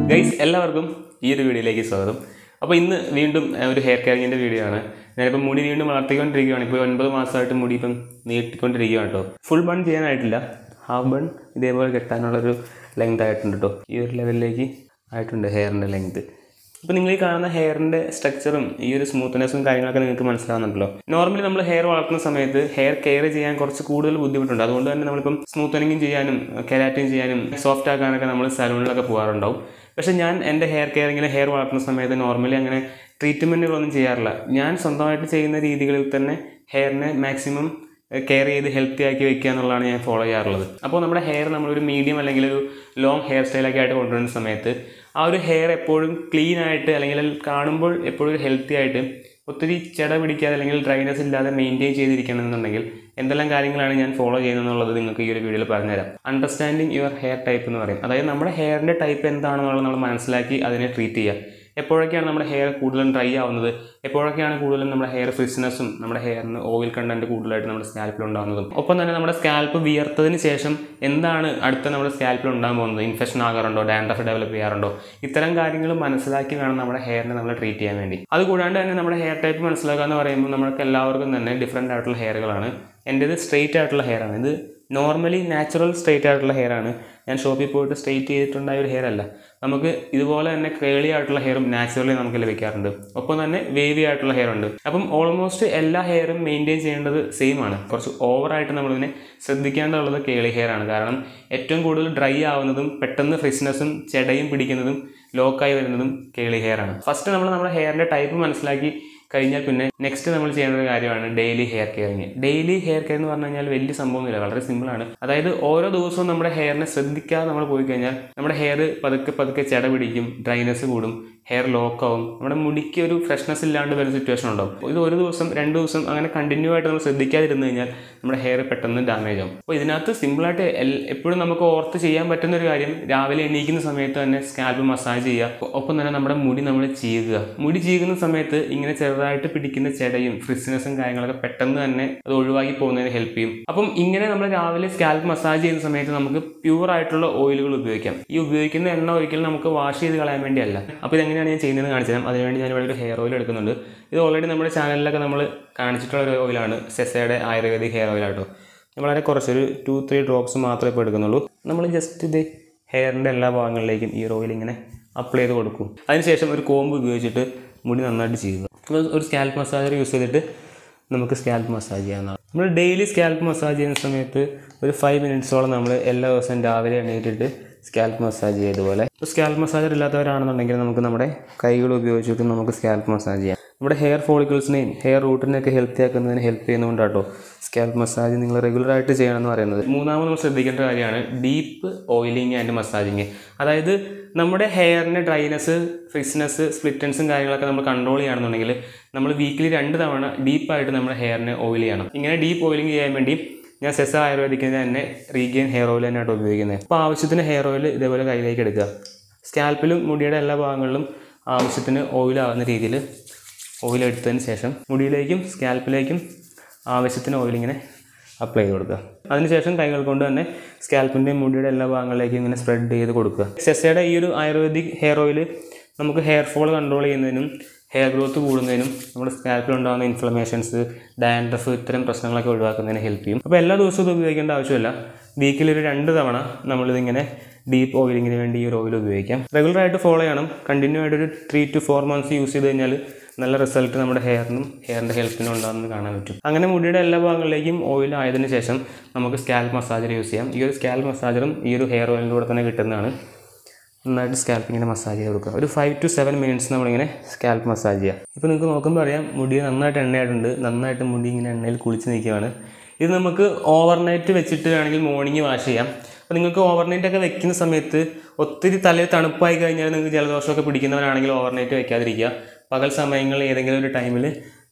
Guys എല്ലാവർക്കും ഈ ഒരു വീഡിയോയിലേക്ക് സ്വാഗതം. അപ്പോൾ ഇന്ന് വീണ്ടും ഒരു ഹെയർ കെയറിങ്ങിൻ്റെ വീഡിയോ ആണ്. ഞാനിപ്പോൾ മുടി വീണ്ടും വളർത്തിക്കൊണ്ടിരിക്കുകയാണ്. ഇപ്പോൾ 9 മാസമായിട്ട് മുടി ഇപ്പം നീട്ടിക്കൊണ്ടിരിക്കുകയാണ് കേട്ടോ. ഫുൾ ബൺ ചെയ്യാനായിട്ടില്ല, ഹാഫ് ബൺ ഇതേപോലെ കെട്ടാനുള്ളൊരു ലെങ്ത് ആയിട്ടുണ്ട് കേട്ടോ. ഈ ഒരു ലെവലിലേക്ക് ആയിട്ടുണ്ട് ഹെയറിൻ്റെ ലെങ്ത്. ഇപ്പോൾ നിങ്ങൾ ഈ കാണുന്ന ഹെയറിൻ്റെ സ്ട്രക്ചറും ഈ ഒരു സ്മൂത്ത്നെസ്സും കാര്യങ്ങളൊക്കെ നിങ്ങൾക്ക് മനസ്സിലാവുന്നുണ്ടല്ലോ. നോർമലി നമ്മൾ ഹെയർ വളർത്തുന്ന സമയത്ത് ഹെയർ കെയർ ചെയ്യാൻ കുറച്ച് കൂടുതൽ ബുദ്ധിമുട്ടുണ്ട്. അതുകൊണ്ട് തന്നെ നമ്മളിപ്പം സ്മൂത്തനിങ് ചെയ്യാനും കെരാറ്റിൻ ചെയ്യാനും സോഫ്റ്റ് ആക്കാനൊക്കെ നമ്മൾ സലൂണിലൊക്കെ പോകാറുണ്ടാവും. പക്ഷേ ഞാൻ എൻ്റെ ഹെയർ കെയറിങ്ങിൽ ഹെയർ വളർത്തുന്ന സമയത്ത് നോർമലി അങ്ങനെ ട്രീറ്റ്മെൻറ്റുകളൊന്നും ചെയ്യാറില്ല. ഞാൻ സ്വന്തമായിട്ട് ചെയ്യുന്ന രീതികളിൽ തന്നെ ഹെയറിനെ മാക്സിമം കെയർ ചെയ്ത് ഹെൽത്തി ആക്കി വെക്കുക എന്നുള്ളതാണ് ഞാൻ ഫോളോ ചെയ്യാറുള്ളത്. അപ്പോൾ നമ്മുടെ ഹെയർ നമ്മളൊരു മീഡിയം അല്ലെങ്കിൽ ഒരു ലോങ് ഹെയർ സ്റ്റൈലൊക്കെ ആയിട്ട് കൊണ്ടുവരുന്ന സമയത്ത് ആ ഒരു ഹെയർ എപ്പോഴും ക്ലീൻ ആയിട്ട് അല്ലെങ്കിൽ കാണുമ്പോൾ എപ്പോഴും ഒരു ഹെൽത്തി ആയിട്ട് ഒത്തിരി ചെട പിടിക്കാതെ അല്ലെങ്കിൽ ഡ്രൈനസ് ഇല്ലാതെ മെയിൻറ്റെയിൻ ചെയ്തിരിക്കണമെന്നുണ്ടെങ്കിൽ എന്തെല്ലാം കാര്യങ്ങളാണ് ഞാൻ ഫോളോ ചെയ്യുന്നതെന്നുള്ളത് നിങ്ങൾക്ക് ഈ ഒരു വീഡിയോയിൽ പറഞ്ഞുതരാം. അണ്ടർസ്റ്റാൻഡിങ് യുവർ ഹെയർ ടൈപ്പ് എന്ന് പറയും. അതായത് നമ്മുടെ ഹെയറിൻ്റെ ടൈപ്പ് എന്താണെന്നുള്ളത് നമ്മൾ മനസ്സിലാക്കി അതിനെ ട്രീറ്റ് ചെയ്യുക. എപ്പോഴൊക്കെയാണ് നമ്മുടെ ഹെയർ കൂടുതലും ഡ്രൈ ആവുന്നത്, എപ്പോഴൊക്കെയാണ് കൂടുതലും നമ്മുടെ ഹെയർ ഫ്രിസ്നെസ്സും നമ്മുടെ ഹെയറിന് ഓയിൽ കണ്ടൻറ്റ് കൂടുതലായിട്ട് നമ്മുടെ സ്കാൽപ്പിൽ ഉണ്ടാകുന്നതും, ഒപ്പം തന്നെ നമ്മുടെ സ്കാൽപ്പ് വിയർത്തതിന് ശേഷം എന്താണ് അടുത്ത നമ്മുടെ സ്കാൽപ്പിൽ ഉണ്ടാകാൻ പോകുന്നത്, ഇൻഫെക്ഷൻ ആകാറുണ്ടോ, ഡാൻഡ്രഫ് ഡെവലപ്പ് ചെയ്യാറുണ്ടോ, ഇത്തരം കാര്യങ്ങൾ മനസ്സിലാക്കി വേണം നമ്മുടെ ഹെയറിനെ നമ്മൾ ട്രീറ്റ് ചെയ്യാൻ വേണ്ടി. അതുകൂടാണ്ട് തന്നെ നമ്മുടെ ഹെയർ ടൈപ്പ് മനസ്സിലാക്കുക എന്ന് പറയുമ്പോൾ നമുക്ക് എല്ലാവർക്കും തന്നെ ഡിഫറെൻ്റ് ആയിട്ടുള്ള ഹെയറുകളാണ്. എൻ്റേത് സ്ട്രെയിറ്റ് ആയിട്ടുള്ള ഹെയർ ആണ്. ഇത് നോർമലി നാച്ചുറൽ സ്ട്രെയിറ്റ് ആയിട്ടുള്ള ഹെയർ ആണ്. ഞാൻ ഷോപ്പിൽ പോയിട്ട് സ്ട്രെയിറ്റ് ചെയ്തിട്ടുണ്ടായ ഒരു ഹെയർ അല്ല. നമുക്ക് ഇതുപോലെ തന്നെ കേളി ആയിട്ടുള്ള ഹെയറും നാച്ചുറലി നമുക്ക് ലഭിക്കാറുണ്ട്. ഒപ്പം തന്നെ വേവി ആയിട്ടുള്ള ഹെയർ ഉണ്ട്. അപ്പം ഓൾമോസ്റ്റ് എല്ലാ ഹെയറും മെയിൻറ്റെയിൻ ചെയ്യേണ്ടത് സെയിം ആണ്. കുറച്ച് ഓവറായിട്ട് നമ്മളിതിനെ ശ്രദ്ധിക്കേണ്ടതുള്ളത് കേളി ഹെയർ ആണ്. കാരണം ഏറ്റവും കൂടുതൽ ഡ്രൈ ആവുന്നതും പെട്ടെന്ന് ഫ്രിസ്നെസ്സും ചെടയും പിടിക്കുന്നതും ലോക്കായി വരുന്നതും കേളി ഹെയർ ആണ്. ഫസ്റ്റ് നമ്മൾ നമ്മുടെ ഹെയറിൻ്റെ ടൈപ്പ് മനസ്സിലാക്കി കഴിഞ്ഞാൽ പിന്നെ നെക്സ്റ്റ് നമ്മൾ ചെയ്യേണ്ട ഒരു കാര്യമാണ് daily hair caring. Daily hair care എന്ന് പറഞ്ഞു കഴിഞ്ഞാൽ വലിയ സംഭവമൊന്നുമില്ല, വളരെ സിമ്പിളാണ്. അതായത് ഓരോ ദിവസവും നമ്മുടെ ഹെയറിനെ ശ്രദ്ധിക്കാതെ നമ്മൾ പോയി കഴിഞ്ഞാൽ നമ്മുടെ ഹെയർ പതുക്കെ ചെട പിടിക്കും, ഡ്രൈനെസ് കൂടും, ഹെയർ ലോക്കാവും, നമ്മുടെ മുടിക്ക് ഒരു ഫ്രഷ്നെസ് ഇല്ലാണ്ട് വരുന്ന സിറ്റുവേഷൻ ഉണ്ടാവും. ഇത് ഒരു ദിവസം 2 ദിവസം അങ്ങനെ കണ്ടിന്യൂ ആയിട്ട് നമ്മൾ ശ്രദ്ധിക്കാതിരുന്നു കഴിഞ്ഞാൽ നമ്മുടെ ഹെയർ പെട്ടെന്ന് ഡാമേജ് ആവും. അപ്പോൾ ഇതിനകത്ത് സിമ്പിളായിട്ട് എപ്പോഴും നമുക്ക് ഓർത്ത് ചെയ്യാൻ പറ്റുന്ന ഒരു കാര്യം, രാവിലെ എണീക്കുന്ന സമയത്ത് തന്നെ സ്കാൽപ്പ് മസാജ് ചെയ്യുക. ഒപ്പം തന്നെ നമ്മുടെ മുടി നമ്മൾ ചീകുക. മുടി ചീകുന്ന സമയത്ത് ഇങ്ങനെ ചെറുതായിട്ട് പിടിക്കുന്ന ചെടയും ഫ്രിസ്നെസ്സും കാര്യങ്ങളൊക്കെ പെട്ടെന്ന് തന്നെ അത് ഒഴിവാക്കി പോകുന്നതിന് ഹെൽപ്പ് ചെയ്യും. അപ്പം ഇങ്ങനെ നമ്മൾ രാവിലെ സ്കാൽപ്പ് മസാജ് ചെയ്യുന്ന സമയത്ത് നമുക്ക് പ്യൂർ ആയിട്ടുള്ള ഓയിലുകൾ ഉപയോഗിക്കാം. ഈ ഉപയോഗിക്കുന്ന എണ്ണ ഒരിക്കലും നമുക്ക് വാഷ് ചെയ്ത് കളയാൻ വേണ്ടിയല്ല. അപ്പോൾ ഇതെങ്ങനെയാണ് ഞാൻ ചെയ്യുന്നതെന്ന് കാണിച്ചു തരാം. അതിനുവേണ്ടി ഞാനിവിടെ ഒരു ഹെയർ ഓയിൽ എടുക്കുന്നുണ്ട്. ഇത് ഓൾറെഡി നമ്മുടെ ചാനലിലൊക്കെ നമ്മൾ കാണിച്ചിട്ടുള്ള ഒരു ഓയിലാണ്, സെസയുടെ ആയുർവേദിക് ഹെയർ ഓയിൽ ആട്ടോ. വളരെ കുറച്ചൊരു 2-3 ഡ്രോപ്സ് മാത്രമേ ഇപ്പോൾ എടുക്കുന്നുള്ളൂ. നമ്മൾ ജസ്റ്റ് ഇത് ഹെയറിൻ്റെ എല്ലാ ഭാഗങ്ങളിലേക്കും ഈ ഓയിൽ ഇങ്ങനെ അപ്ലൈ ചെയ്ത് കൊടുക്കും. അതിനുശേഷം ഒരു കോമ്പ് ഉപയോഗിച്ചിട്ട് മുടി നന്നായിട്ട് ചെയ്യുക. ഒരു സ്കാൽപ്പ് മസാജർ യൂസ് ചെയ്തിട്ട് നമുക്ക് സ്കാൽപ്പ് മസാജ് ചെയ്യാവുന്നതാണ്. നമ്മൾ ഡെയിലി സ്കാൽപ്പ് മസാജ് ചെയ്യുന്ന സമയത്ത് ഒരു 5 മിനിറ്റ്സോളം നമ്മൾ എല്ലാ ദിവസവും രാവിലെ എണീറ്റിട്ട് സ്കാൽപ്പ് മസാജ് ചെയ്തതുപോലെ. ഇപ്പോൾ സ്കാൽപ്പ് മസാജർ ഇല്ലാത്തവരാണെന്നുണ്ടെങ്കിൽ നമുക്ക് നമ്മുടെ കൈകൾ ഉപയോഗിച്ചിട്ട് നമുക്ക് സ്കാൽപ്പ് മസാജ് ചെയ്യാം. നമ്മുടെ ഹെയർ ഫോളിക്കിൾസിനെയും ഹെയർ റൂട്ടിനെയൊക്കെ ഹെൽത്തി ആക്കുന്നതിന് ഹെൽപ്പ് ചെയ്യുന്നതുകൊണ്ടാട്ടോ സ്കാൽപ്പ് മസാജ് നിങ്ങൾ റെഗുലറായിട്ട് ചെയ്യണമെന്ന് പറയുന്നത്. മൂന്നാമത് നമ്മൾ ശ്രദ്ധിക്കേണ്ട കാര്യമാണ് ഡീപ്പ് ഓയിലിംഗ് ആൻഡ് മസാജിങ്. അതായത് നമ്മുടെ ഹെയറിൻ്റെ ഡ്രൈനെസ്, ഫ്രിസ്നെസ്, സ്പ്ലിറ്റൻസും കാര്യങ്ങളൊക്കെ നമ്മൾ കൺട്രോൾ ചെയ്യുകയാണെന്നുണ്ടെങ്കിൽ നമ്മൾ വീക്കിലി 2 തവണ ഡീപ്പായിട്ട് നമ്മുടെ ഹെയറിനെ ഓയിൽ ചെയ്യണം. ഇങ്ങനെ ഡീപ്പ് ഓയിലിംഗ് ചെയ്യാൻ വേണ്ടി ഞാൻ സെസ ആയുർവേദിക്കിൻ്റെ തന്നെ റീഗെയിൻ ഹെയർ ഓയിൽ തന്നെയായിട്ട് ഉപയോഗിക്കുന്നത്. അപ്പോൾ ആവശ്യത്തിന് ഹെയർ ഓയിൽ ഇതേപോലെ കയ്യിലേക്ക് എടുക്കുക. സ്കാൽപ്പിലും മുടിയുടെ എല്ലാ ഭാഗങ്ങളിലും ആവശ്യത്തിന് ഓയിലാകുന്ന രീതിയിൽ ഓയിൽ എടുത്തതിന് ശേഷം മുടിയിലേക്കും സ്കാൽപ്പിലേക്കും ആവശ്യത്തിന് ഓയിലിങ്ങനെ അപ്ലൈ ചെയ്ത് കൊടുക്കുക. അതിനുശേഷം കൈകൾ കൊണ്ട് തന്നെ സ്കാൽപ്പിൻ്റെയും മുടിയുടെ എല്ലാ ഭാഗങ്ങളിലേക്കും ഇങ്ങനെ സ്പ്രെഡ് ചെയ്ത് കൊടുക്കുക. സെസയുടെ ഈ ഒരു ആയുർവേദിക് ഹെയർ ഓയിൽ നമുക്ക് ഹെയർ ഫോൾ കൺട്രോൾ ചെയ്യുന്നതിനും ഹെയർ ഗ്രോത്ത് കൂടുന്നതിനും നമ്മുടെ സ്കാൽപ്പിൽ ഉണ്ടാകുന്ന ഇൻഫ്ലമേഷൻസ്, ഡാൻഡ്രഫ് ഇത്തരം പ്രശ്നങ്ങളൊക്കെ ഒഴിവാക്കുന്നതിന് ഹെൽപ്പ് ചെയ്യും. അപ്പോൾ എല്ലാ ദിവസവും ഇത് ഉപയോഗിക്കേണ്ട ആവശ്യമില്ല. വീക്കിൽ ഒരു 2 തവണ നമ്മളിതിങ്ങനെ ഡീപ്പ് ഓയിലിങ്ങിന് വേണ്ടി ഈ ഒരു ഓയിൽ ഉപയോഗിക്കാം. റെഗുലറായിട്ട് ഫോളോ ചെയ്യണം. കണ്ടിന്യൂ ആയിട്ടൊരു 3 to 4 months യൂസ് ചെയ്ത് കഴിഞ്ഞാൽ നല്ല റിസൾട്ട് നമ്മുടെ ഹെയറിനും ഹെയറിൻ്റെ ഹെൽത്തിനും ഉണ്ടാകുന്നത് കാണാൻ പറ്റും. അങ്ങനെ മുടിയുടെ എല്ലാ ഭാഗങ്ങളിലേക്കും ഓയിൽ ആയതിനു ശേഷം നമുക്ക് സ്കാൽപ്പ് മസാജർ യൂസ് ചെയ്യാം. ഈ ഒരു സ്കാൽപ്പ് മസാജറും ഈ ഒരു ഹെയർ ഓയിലിൻ്റെ കൂടെ തന്നെ കിട്ടുന്നതാണ്. നന്നായിട്ട് സ്കാൽപ്പ് ഇങ്ങനെ മസാജ് ചെയ്ത് കൊടുക്കുക. ഒരു 5 to 7 minutes നമ്മളിങ്ങനെ സ്കാൽപ്പ് മസാജ് ചെയ്യാം. ഇപ്പോൾ നിങ്ങൾക്ക് നോക്കുമ്പോൾ അറിയാം മുടി നന്നായിട്ട് എണ്ണയായിട്ടുണ്ട്. നന്നായിട്ട് മുടി ഇങ്ങനെ എണ്ണയിൽ കുളിച്ച് നിൽക്കുകയാണ്. ഇത് നമുക്ക് ഓവർനൈറ്റ് വെച്ചിട്ട് വേണമെങ്കിൽ മോർണിംഗ് വാഷ് ചെയ്യാം. അപ്പോൾ നിങ്ങൾക്ക് ഓവർനൈറ്റൊക്കെ വെക്കുന്ന സമയത്ത് ഒത്തിരി തലയിൽ തണുപ്പായി കഴിഞ്ഞാൽ നിങ്ങൾക്ക് ജലദോഷമൊക്കെ പിടിക്കുന്നവരാണെങ്കിൽ ഓവർനൈറ്റ് വെക്കാതിരിക്കുക. പകൽ സമയങ്ങളിൽ ഏതെങ്കിലും ഒരു ടൈമിൽ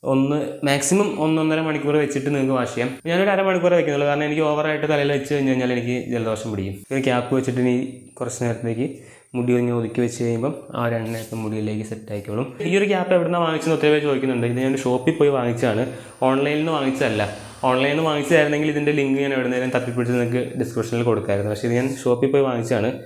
മാക്സിമം 1-1.5 മണിക്കൂർ വെച്ചിട്ട് നിങ്ങൾക്ക് വാഷ് ചെയ്യാം. ഞാനൊരു 1/2 മണിക്കൂർ വെക്കുന്നുള്ളൂ. കാരണം എനിക്ക് ഓവറായിട്ട് തലയിൽ വെച്ച് കഴിഞ്ഞാൽ എനിക്ക് ജലദോഷം പിടിക്കും. ഒരു ക്യാപ്പ് വെച്ചിട്ട് ഇനി കുറച്ച് നേരത്തേക്ക് മുടി ഒന്ന് ഒതുക്കി വെച്ച് കഴിയുമ്പം ആ ഒരു എണ്ണയൊക്കെ മുടിയിലേക്ക് സെറ്റ് ആയിക്കോളും. ഈ ഒരു ക്യാപ്പ് എവിടെ നിന്നാണ് വാങ്ങിച്ചെന്ന് ഒത്തിരി പേര് ചോദിക്കുന്നുണ്ട്. ഇത് ഞാൻ ഷോപ്പിൽ പോയി വാങ്ങിച്ചതാണ്, ഓൺലൈനിൽ നിന്ന് വാങ്ങിച്ചതല്ല. ഓൺലൈനിൽ നിന്ന് വാങ്ങിച്ചതായിരുന്നെങ്കിൽ ഇതിൻ്റെ ലിങ്ക് ഞാൻ എവിടെ നിന്നും തപ്പിപ്പിടിച്ച് നിങ്ങൾക്ക് ഡിസ്ക്രിപ്ഷനിൽ കൊടുക്കാമായിരുന്നു. പക്ഷേ ഇത് ഞാൻ ഷോപ്പിൽ പോയി വാങ്ങിച്ചതാണ്.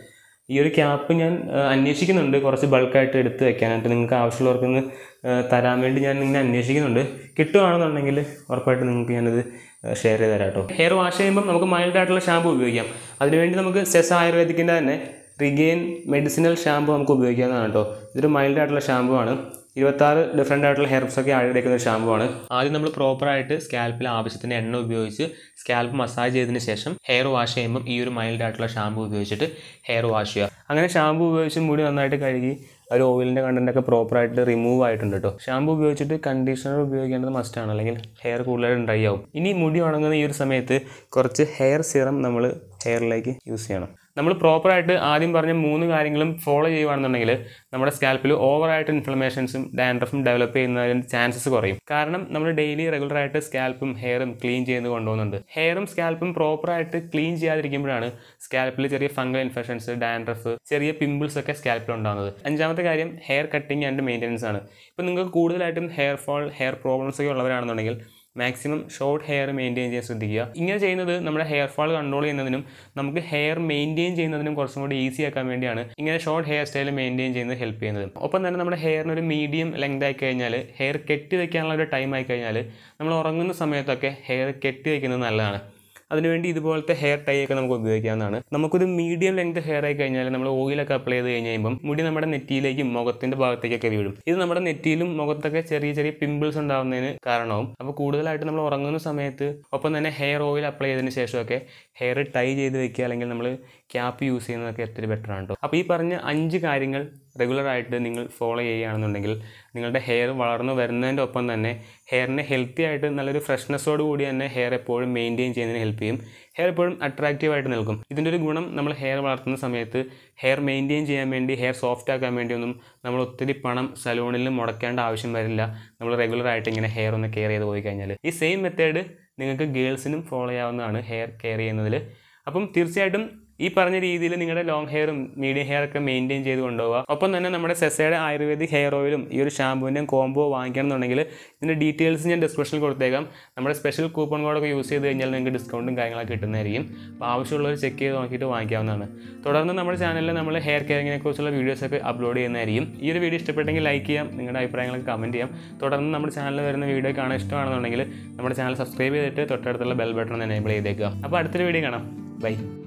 ഈ ഒരു ക്യാപ്പ് ഞാൻ അന്വേഷിക്കുന്നുണ്ട്, കുറച്ച് ബൾക്കായിട്ട് എടുത്ത് വെക്കാനായിട്ട് നിങ്ങൾക്ക് ആവശ്യമുള്ളവർക്കൊന്ന് തരാൻ വേണ്ടി ഞാൻ ഇങ്ങനെ അന്വേഷിക്കുന്നുണ്ട്. കിട്ടുകയാണെന്നുണ്ടെങ്കിൽ ഉറപ്പായിട്ട് നിങ്ങൾക്ക് ഞാനത് ഷെയർ ചെയ്ത് തരാം കേട്ടോ. ഹെയർ വാഷ് ചെയ്യുമ്പം നമുക്ക് മൈൽഡ് ആയിട്ടുള്ള ഷാമ്പു ഉപയോഗിക്കാം. അതിനുവേണ്ടി നമുക്ക് സെസ് ആയുർവേദിക്കിൻ്റെ തന്നെ റിഗെയിൻ മെഡിസിനൽ ഷാമ്പു നമുക്ക് ഉപയോഗിക്കാവുന്നതാണ് കേട്ടോ. ഇതൊരു മൈൽഡ് ആയിട്ടുള്ള ഷാമ്പു ആണ്. 26 ഡിഫറെൻ്റ് ആയിട്ടുള്ള ഹെർബ്സൊക്കെ ആഴെടുക്കുന്ന ഒരു ഷാമ്പു ആണ്. ആദ്യം നമ്മൾ പ്രോപ്പറായിട്ട് സ്കാൽപ്പിൽ ആവശ്യത്തിന് എണ്ണ ഉപയോഗിച്ച് സ്കാൽപ്പ് മസാജ് ചെയ്തതിന് ശേഷം ഹെയർ വാഷ് ചെയ്യുമ്പം ഈ ഒരു മൈൽഡ് ആയിട്ടുള്ള ഷാമ്പു ഉപയോഗിച്ചിട്ട് ഹെയർ വാഷ് ചെയ്യുക. അങ്ങനെ ഷാമ്പു ഉപയോഗിച്ച് മുടി നന്നായിട്ട് കഴുകി ഒരു ഓയിലിൻ്റെ കണ്ടൻറ്റൊക്കെ പ്രോപ്പറായിട്ട് റിമൂവ് ആയിട്ടുണ്ട് കേട്ടോ. ഷാമ്പു ഉപയോഗിച്ചിട്ട് കണ്ടീഷണർ ഉപയോഗിക്കേണ്ടത് മസ്റ്റാണ്, അല്ലെങ്കിൽ ഹെയർ കൂടുതലായിട്ട് ഡ്രൈ ആവും. ഇനി മുടി ഉണങ്ങുന്ന ഈ ഒരു സമയത്ത് കുറച്ച് ഹെയർ സിറം നമ്മൾ ഹെയറിലേക്ക് യൂസ് ചെയ്യണം. നമ്മൾ പ്രോപ്പറായിട്ട് ആദ്യം പറഞ്ഞ 3 കാര്യങ്ങളും ഫോളോ ചെയ്യുകയാണെന്നുണ്ടെങ്കിൽ നമ്മുടെ സ്കാൽപ്പിൽ ഓവറായിട്ട് ഇൻഫ്ലമേഷൻസും ഡാൻഡ്രഫും ഡെവലപ്പ് ചെയ്യുന്നതിന് ചാൻസസ് കുറയും. കാരണം നമ്മൾ ഡെയിലി റെഗുലറായിട്ട് സ്കാൽപ്പും ഹെയറും ക്ലീൻ ചെയ്ത് കൊണ്ടുപോകുന്നുണ്ട്. ഹെയറും സ്കാൽപ്പും പ്രോപ്പറായിട്ട് ക്ലീൻ ചെയ്യാതിരിക്കുമ്പോഴാണ് സ്കാൽപ്പിൽ ചെറിയ ഫംഗൽ ഇൻഫെക്ഷൻസ്, ഡാൻഡ്രഫ്, ചെറിയ പിമ്പിൾസ് ഒക്കെ സ്കാൽപ്പിൽ ഉണ്ടാകുന്നത്. 5ാമത്തെ കാര്യം ഹെയർ കട്ടിങ് ആൻഡ് മെയിൻ്റനൻസ് ആണ്. ഇപ്പോൾ നിങ്ങൾക്ക് കൂടുതലായിട്ടും ഹെയർ ഫോൾ, ഹെയർ പ്രോബ്ലംസ് ഒക്കെ ഉള്ളവരാണെന്നുണ്ടെങ്കിൽ മാക്സിമം ഷോർട്ട് ഹെയർ മെയിൻറ്റെയിൻ ചെയ്യാൻ ശ്രദ്ധിക്കുക. ഇങ്ങനെ ചെയ്യുന്നത് നമ്മുടെ ഹെയർ ഫാൾ കൺട്രോൾ ചെയ്യുന്നതിനും നമുക്ക് ഹെയർ മെയിൻറ്റെയിൻ ചെയ്യുന്നതിനും കുറച്ചും കൂടി ഈസി ആക്കാൻ വേണ്ടിയാണ് ഇങ്ങനെ ഷോർട്ട് ഹെയർ സ്റ്റൈൽ മെയിൻറ്റെയിൻ ചെയ്യുന്നത് ഹെൽപ്പ് ചെയ്യുന്നത്. ഒപ്പം തന്നെ നമ്മുടെ ഹെയറിന് ഒരു മീഡിയം ലെങ്ത് ആയി കഴിഞ്ഞാൽ, ഹെയർ കെട്ടി വയ്ക്കാനുള്ള ഒരു ടൈം ആയി കഴിഞ്ഞാൽ നമ്മൾ ഉറങ്ങുന്ന സമയത്തൊക്കെ ഹെയർ കെട്ടി വയ്ക്കുന്നത് നല്ലതാണ്. അതിനുവേണ്ടി ഇതുപോലത്തെ ഹെയർ ടൈ ഒക്കെ നമുക്ക് ഉപയോഗിക്കാവുന്നതാണ്. നമുക്കൊരു മീഡിയം ലെങ്ത് ഹെയർ ആയി കഴിഞ്ഞാൽ നമ്മൾ ഓയിലൊക്കെ അപ്ലൈ ചെയ്ത് കഴിയുമ്പം മുടി നമ്മുടെ നെറ്റിയിലേക്കും മുഖത്തിൻ്റെ ഭാഗത്തേക്കൊക്കെ വീഴും. ഇത് നമ്മുടെ നെറ്റിയിലും മുഖത്തൊക്കെ ചെറിയ ചെറിയ പിമ്പിൾസ് ഉണ്ടാകുന്നതിന് കാരണവും. അപ്പോൾ കൂടുതലായിട്ട് നമ്മൾ ഉറങ്ങുന്ന സമയത്ത് ഒപ്പം തന്നെ ഹെയർ ഓയിൽ അപ്ലൈ ചെയ്തതിന് ശേഷമൊക്കെ ഹെയർ ടൈ ചെയ്ത് വെക്കുക, അല്ലെങ്കിൽ നമ്മൾ ക്യാപ്പ് യൂസ് ചെയ്യുന്നതൊക്കെ ഒത്തിരി ബെറ്റർ ആണ് കേട്ടോ. അപ്പോൾ ഈ പറഞ്ഞ 5 കാര്യങ്ങൾ റെഗുലറായിട്ട് നിങ്ങൾ ഫോളോ ചെയ്യുകയാണെന്നുണ്ടെങ്കിൽ നിങ്ങളുടെ ഹെയർ വളർന്നു വരുന്നതിൻ്റെ ഒപ്പം തന്നെ ഹെയറിനെ ഹെൽത്തി ആയിട്ട് നല്ലൊരു ഫ്രഷ്നെസ്സോട് കൂടി തന്നെ ഹെയർ എപ്പോഴും മെയിൻറ്റെയിൻ ചെയ്യുന്നതിന് ഹെൽപ്പ് ചെയ്യും. ഹെയർ എപ്പോഴും അട്രാക്റ്റീവായിട്ട് നിൽക്കും. ഇതിൻ്റെ ഒരു ഗുണം, നമ്മൾ ഹെയർ വളർത്തുന്ന സമയത്ത് ഹെയർ മെയിൻറ്റെയിൻ ചെയ്യാൻ വേണ്ടി, ഹെയർ സോഫ്റ്റ് ആക്കാൻ വേണ്ടിയൊന്നും നമ്മൾ ഒത്തിരി പണം സലൂണിൽ മുടക്കേണ്ട ആവശ്യം വരില്ല. നമ്മൾ റെഗുലറായിട്ട് ഇങ്ങനെ ഹെയർ ഒന്ന് കെയർ ചെയ്ത് പോയി കഴിഞ്ഞാൽ ഈ സെയിം മെത്തേഡ് നിങ്ങൾക്ക് ഗേൾസിനും ഫോളോ ചെയ്യാവുന്നതാണ് ഹെയർ കെയർ ചെയ്യുന്നതിൽ. അപ്പം തീർച്ചയായിട്ടും ഈ പറഞ്ഞ രീതിയിൽ നിങ്ങളുടെ ലോങ് ഹെയറും മീഡിയം ഹെയർ ഒക്കെ മെയിൻറ്റെയിൻ ചെയ്ത് കൊണ്ടുപോകുക. ഒപ്പം തന്നെ നമ്മുടെ സെസയുടെ ആയുർവേദിക് ഹെയർ ഓയിലും ഈ ഒരു ഷാമ്പൂവിൻ്റെയും കോംബോ വാങ്ങിക്കണമെന്നുണ്ടെങ്കിൽ ഇതിൻ്റെ ഡീറ്റെയിൽസ് ഞാൻ ഡിസ്ക്രിപ്ഷനിൽ കൊടുത്തേക്കാം. നമ്മുടെ സ്പെഷ്യൽ കൂപ്പൺ കോഡൊക്കെ യൂസ് ചെയ്ത് കഴിഞ്ഞാൽ നിങ്ങൾക്ക് ഡിസ്കൗണ്ടും കാര്യങ്ങളൊക്കെ കിട്ടുന്നതായിരിക്കും. അപ്പോൾ ആവശ്യമുള്ളവർ ചെക്ക് ചെയ്ത് നോക്കിയിട്ട് വാങ്ങിക്കാവുന്നതാണ്. തുടർന്ന് നമ്മുടെ ചാനലിൽ നമ്മൾ ഹെയർ കെയറിങ്ങിനെ കുറിച്ചുള്ള വീഡിയോസൊക്കെ അപ്ലോഡ് ചെയ്യുന്നതായിരിക്കും. ഈ ഒരു വീഡിയോ ഇഷ്ടപ്പെട്ടെങ്കിൽ ലൈക്ക് ചെയ്യാം, നിങ്ങളുടെ അഭിപ്രായങ്ങളൊക്കെ കമൻറ്റ് ചെയ്യാം. തുടർന്ന് നമ്മുടെ ചാനലിൽ വരുന്ന വീഡിയോ കാണാൻ ഇഷ്ടമാണെന്നുണ്ടെങ്കിൽ നമ്മുടെ ചാനൽ സബ്സ്ക്രൈബ് ചെയ്തിട്ട് തൊട്ടടുത്തുള്ള ബെൽ ബട്ടൺ എനേബിൾ ചെയ്തേക്കുക. അപ്പോൾ അടുത്തൊരു വീഡിയോ കാണാം. ബൈ.